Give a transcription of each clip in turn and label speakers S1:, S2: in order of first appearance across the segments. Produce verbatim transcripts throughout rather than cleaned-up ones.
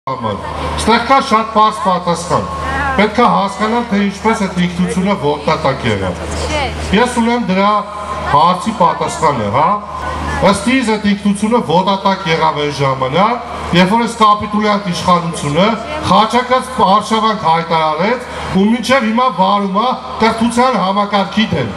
S1: Ստեղ կա շատ պարզ պատասխան, պետք է հասկանալ, թե ինչպես այդ ինքնությունը որդատակ եղավ։ Ես ունեմ դրա հարցի պատասխանը, հա, ըստ իս այդ ինքնությունը որդատակ եղավ այն ժամանակ, երբ որ այս կապիտուլյանտ իշխանությունը խաչակած արշավանք հայտարարեց ու մինչև հիմա վարում է կրթության համակարգի դեմ։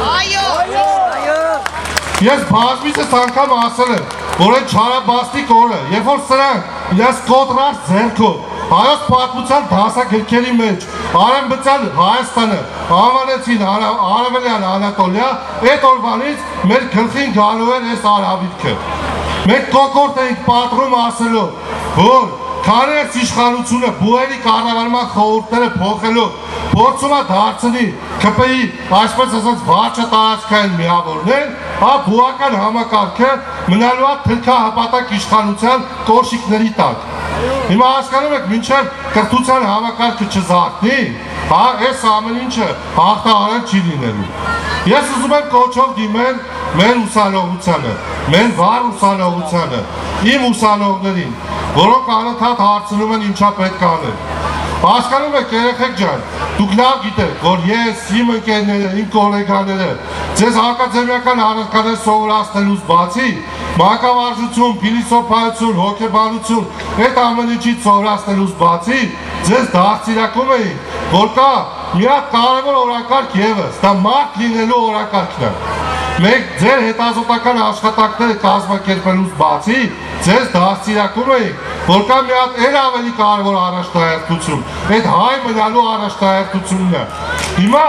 S1: Ես բազմիցս անգամ ասել եմ, որ այդ չարաբաստիկ օրը, երբ որ սրանք իրաց կոտրած ձեռքով հայոց պատմության դասագրքերի մեջ Արևմտյան Հայաստանը անվանեցին Արևելյան Անատոլիա, այդ օրվանից մեր գլխին գալու էր այս արհավիրքը։ Մենք կոկորտ էինք պատռում ասելով, որ քանի այս իշխանությունը բուհերի կառավարման խորհուրդները փոխելով փորձում է դարձնի ՔՊ-ի այսպես ասած վարչը տարածքային միավորներ, հա բուհական համակարգը մնալու է թրքահպատակ իշխանության կոշիկների տակ։ Հիմա հասկանում եք, մինչև կրթության համակարգը չզարթնի, հա այս ամեն ինչը հաղթահարել չի լինելու։ Ես ուզում եմ կոչով դիմել մեր ուսանողությանը, մեր վառ ուսանողությանը, իմ ուսանողներին, որոնք անընդհատ հարցնում են ինչա պետք անել։ Հասկանում եք երեխեք ջան, դուք լավ գիտեք, որ ես, իմ ընկերները, իմ գոլեգաները, ձեզ ակադեմիական առարկաներ սովորացնելուց բացի, մանկավարժություն, փիլիսոփայություն, հոգեբանություն, այդ ամեն ինչից սովորացնելուց բացի, ձեզ դաստիարակում էին, որ կա մի հատ կարևոր օրակարգ ևս, դա մարդ լինելու օրակարգն է։ Մենք ձեր հետազոտական աշխատանքները կազմակերպելուց բացի, ձեզ դաստիարակում էինք, որ կա մի հատ էլ ավելի կարևոր առաջնահերթություն, այդ հայ մնալու առաջնահերթությունն է։ Հիմա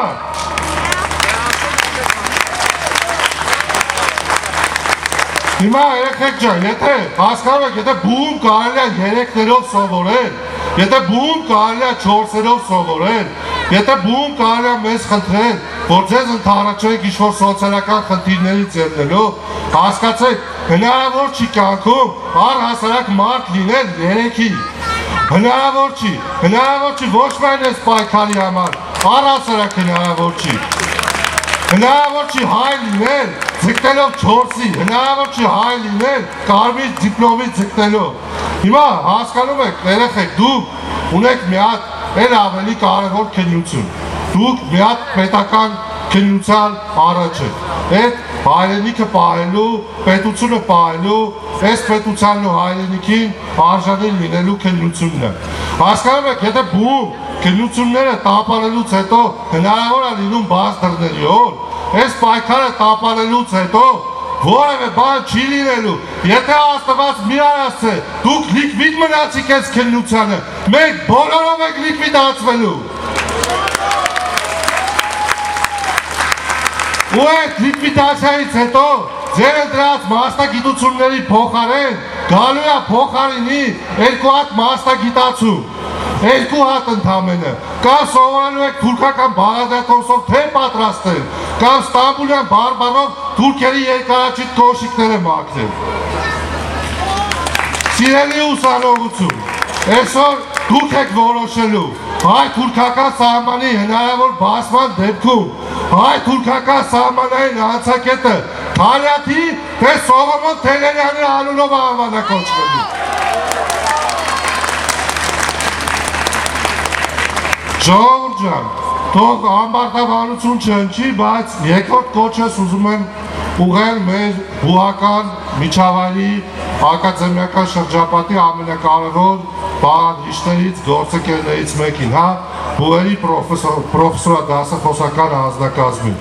S1: Հիմա երեխեք ջան, եթե հասկանում եք, եթե բուհում կարելի է երեքներով սովորել, եթե բուհում կարելի է չորսերով սովորել, եթե բուհում կարելի է մեզ խնդրել, որ ձեզ ընդառաջենք ինչ-որ սոցիալական խնդիրներից ելնելով, հասկացեք, հնարավոր չի կյանքում առհասարակ մարդ լինել երեքի, հնարավոր չի, հնարավոր չի ոչ միայն այս պայքարի համար, առհասարակ հնարավոր չի, հնարավոր չի հայ լինել ձգտելով չորսի, հնարավոր չի հայ լինել կարմիր դիպլոմի ձգտելով։ Հիմա հասկանում եք, երեխեք, դուք ունեք մի հատ էլ ավելի կարևոր քննություն, դուք մի հատ պետական քննության առաջ եք, այդ հայրենիքը պահելու, պետությունը պահելու, այս պետությանն ու հայրենիքին արժանի լինելու քննությունն է։ Հասկանում եք, եթե բուհում քննությունները տապալելուց հետո հնարավոր է լինում բաց դռների օր, այս պայքարը տապալելուց հետո որևէ բան չի լինելու, եթե Աստված մի արասցե, դուք լիկվիդ մնացիք այս քննությանը, մենք բոլորով եք լիկվիդացվելու։ Ու այդ լիկվիդացիայից հետո ձեր ընտրած մասնագիտությունների փոխարեն գալու է փոխարինի երկու հատ մասնագիտացում, երկու հատ ընդամենը, կամ սովորելու եք թուրքական բաղադրատոմսով թե պատրաստել, կամ ստամբուլյան բարբարով թուրքերի երկարաչիտ կոշիկները մաքրել։ Սիրելի ուսանողություն, այսօր դուք եք որոշելու հայ-թուրքական սահմանի հնարավոր բացման դեպքում հայ-թուրքական սահմանային անցակետը Թալյաթի թե Սողոմոն Թեհրանի անունով անվանակոչվելու։ Ժողովուրդ ջան, թող ամբարտավանություն չհնչի, բայց երկրորդ կոչս ուզում եմ ուղղել մեր բուհական միջավայրի ակադեմիական շրջապատի ամենակարևոր բաղադրիչներից, գործընկերներից մեկին, հա, բուհերի պրոֆեսորադասախոսական անձնակազմին։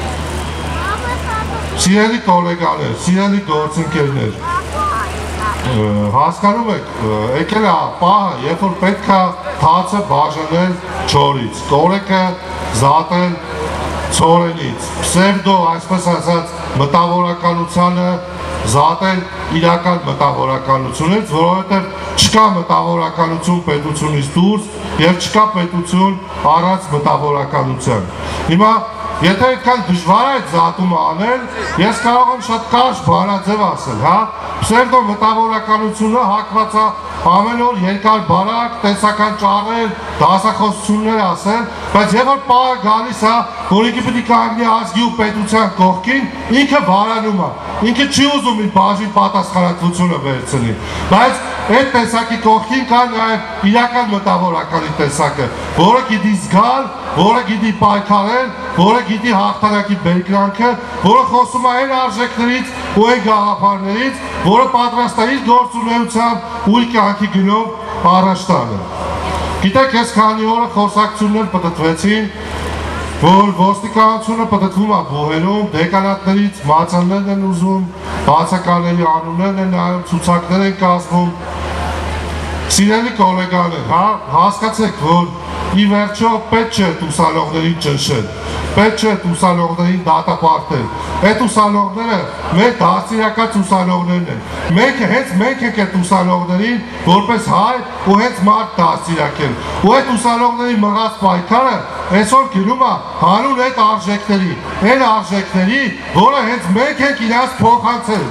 S1: Սիրելի գոլեգաներ, սիրելի գործընկերներ, հասկանում եք, եկել է պահը, երբ որ պետք է թացը բաժանել չորից, կորեկը զատել ցորենից, պսևդո, այսպես ասած, մտավորականությանը զատել իրական մտավորականությունից, որովհետև չկա մտավորականություն պետությունից դուրս և չկա պետություն առանց մտավորականության։ Հիմա եթե այդքան դժվար է այդ զատումը անել, ես կարող եմ շատ կարճ բանաձև ասել, հա, պսևդո մտավորականությունը հակված է ամեն օր երկար բարակ, տեսական ճառեր, դասախոսություններ ասել, բայց երբ որ պահը գալիս է, որ ինքը պետք է կանգնի ազգի ու պետության կողքին, ինքը վարանում է, ինքը չի ուզում իր բաժին պատասխանատվությունը վերցնի, բայց այդ տեսակի կողքին կա նաև իրական մտավորականի տեսակը, որը գիտի զգալ, որը գիտի պայքարել, որը գիտի հաղթանակի բերկրանքը, որը խոսում է այն արժեքներից ու այն գաղափարներից, որը պատրաստ է իր գործունեությամբ ու իր կյանքի գնով առաջ տալը։ Գիտեք, ես քանի օրը խոսակցություններ պտտվեցին, որ ոստիկանությունը պտտվում է բուհերում, դեկանատներից մածաններն են ուզում, բացականների անուններն են նայում, ցուցակներ են կազմում։ Սիրելի գոլեգաներ, հասկացեք, որ ի վերջո պետք չէ ուսանողներին ճնշել, պետք չէ ուսանողներին դատապարտել։ Այդ ուսանողները մեր դաստիարակած ուսանողներն են։ Մենք հենց մենք ենք այդ ուսանողներին որպես հայ ու հենց մարդ դաստիարակել։ Ու այդ ուսանողների մղած պայքարը այսօր գնում է հանուն այդ արժեքների, այն արժեքների, որը հենց մենք ենք իրաց փոխանցել։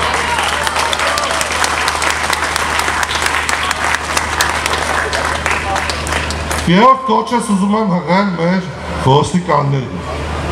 S1: Երորդ կոչս ուզում եմ հղել մեր ոստիկաններին։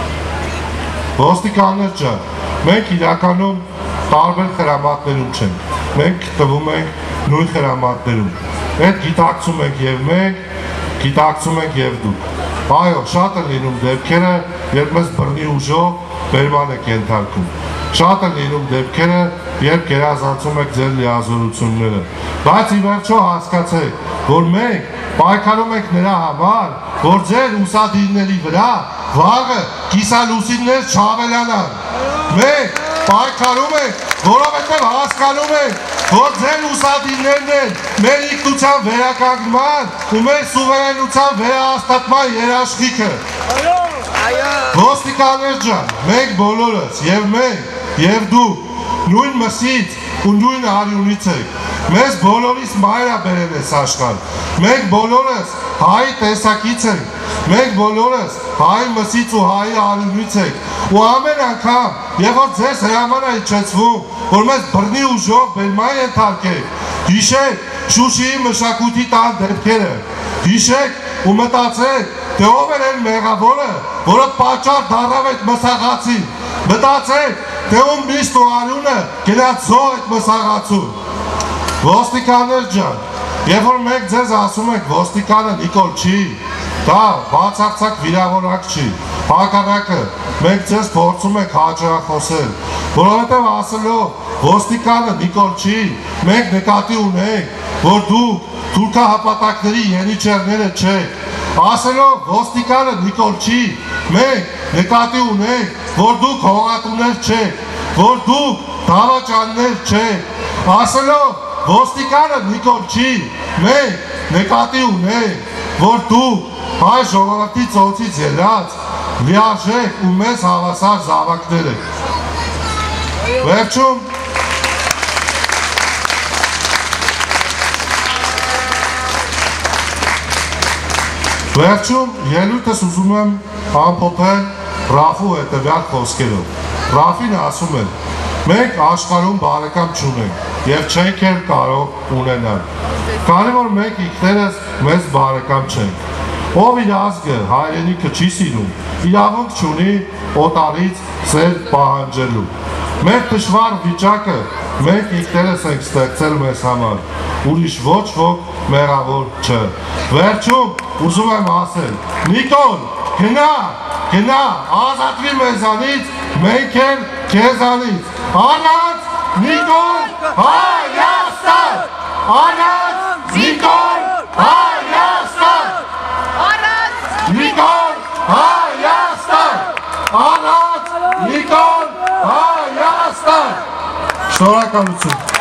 S1: Ոստիկաններ ջան, մենք իրականում տարբեր խրամատներում չենք, մենք տվում ենք նույն խրամատներում, այդ գիտակցում ենք և մենք, գիտակցում ենք և դուք։ Այո, շատ են լինում դեպքերը, երբ մեզ բռնի ուժով բերման եք ենթարկում, շատ են լինում դեպքերը, երբ գերազանցում եք ձեր լիազորությունները, բայց ի վերջո հասկացեք, որ մենք պայքարում ենք նրա համար, որ ձեր ուսադիրների վրա վաղը կիսալուսիններ չավելանան։ Մենք պայքարում ենք, որովհետև հասկանում ենք, որ ձեր ուսադիրներն են մեր ինքնության վերականգնման ու մեր սուվերենության վերահաստատման երաշխիքը։ Ոստիկաններ ջան, մենք բոլորս, և մենք, և դուք, նույն մսից ու նույն արյունից եք։ Մեզ բոլորիս մայր է բերել ես աշխարհ, մենք բոլորս հայի տեսակից ենք, մենք բոլորս հայի մսից ու հայի արյունից ենք ու ամեն անգամ, երբ որ ձեզ հրաման է իջեցվում, որ մեզ բռնի ուժով բերման ենթարկեք, հիշեք Շուշիի մշակույթի տան դեպքերը, հիշեք ու մտածեք, թե ով էր այն մեղավորը, որը պատճառ դառավ այդ մսաղացին, մտածեք, թե ում միշտ ու արյունը գնաց զոհ այդ մսաղացուն։ Ոստիկաններ ջան, երբ որ մենք ձեզ ասում ենք ոստիկանը Նիկոլ չի, դա բացարձակ վիրավորակ չի, հակառակը, մենք ձեզ փորձում ենք հաճախոսել, որովհետև ասելով ոստիկանը Նիկոլ չի, մենք նկատի ունենք, որ դուք թուրքահպատակների ենիչերները չեք, ասելով ոստիկանը Նիկոլ չի, մենք նկատի ունենք, որ դուք հողատուներ չեք, որ դուք դավաճաններ չեք, ասելով ոստիկանը Նիկոլ չի, մենք նկատի ունենք, որ դուք հայ ժողովրդի ծոցից ելած լիարժեք ու մեզ հավասար զավակներ եք։ Վերջում Վերջում ելույթս ուզում եմ ամփոփել Ռաֆու հետևյալ խոսքերով։ Ռաֆին ասում է. մենք աշխարհում բարեկամ չունենք և չենք էլ կարող ունենալ։ Քանի որ մենք ինքներս մեզ բարեկամ չենք։ Ով իր ազգը, հայրենիքը չի սիրում, իրավունք չունի օտարից սեր պահանջելու։ Մեր դժվար վիճակը մենք ինքներս ենք ստեղծել մեզ համար, ուրիշ ոչ ոք մեղավոր չէ։ Վերջում ուզում եմ ասել. Նիկոլ, գնա, գնա, ազատվի մեզանից, մենք էլ քեզանից։ Առանց Նիկոլ Հայաստան! Առանց Նիկոլ Հայաստան! Առանց Նիկոլ Հայաստան! Առանց Նիկոլ Հայաստան! Շնորհակալություն։